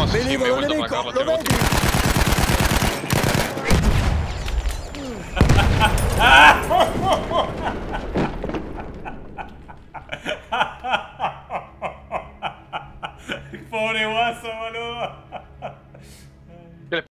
sì, mi hai voluto placarlo 3 volte. Pobre guaso, boludo.